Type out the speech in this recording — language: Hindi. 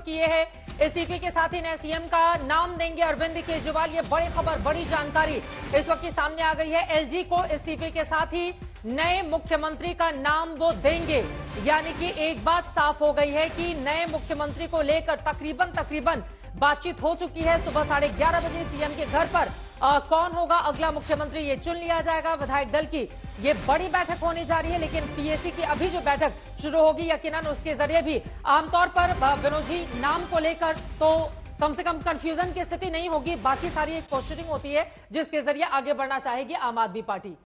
किए हैं। इस्तीफे के साथ ही नए सीएम का नाम देंगे अरविंद केजरीवाल। ये बड़ी खबर, बड़ी जानकारी इस वक्त की सामने आ गई है। एलजी को इस्तीफे के साथ ही नए मुख्यमंत्री का नाम वो देंगे, यानी कि एक बात साफ हो गई है कि नए मुख्यमंत्री को लेकर तकरीबन बातचीत हो चुकी है। सुबह 11:30 बजे सीएम के घर पर कौन होगा अगला मुख्यमंत्री ये चुन लिया जाएगा। विधायक दल की ये बड़ी बैठक होने जा रही है, लेकिन पीएसी की अभी जो बैठक शुरू होगी यकीनन उसके जरिए भी आमतौर पर विनोद जी नाम को लेकर तो कम से कम कंफ्यूजन की स्थिति नहीं होगी। बाकी सारी एक पोस्टरिंग होती है जिसके जरिए आगे बढ़ना चाहेगी आम आदमी पार्टी।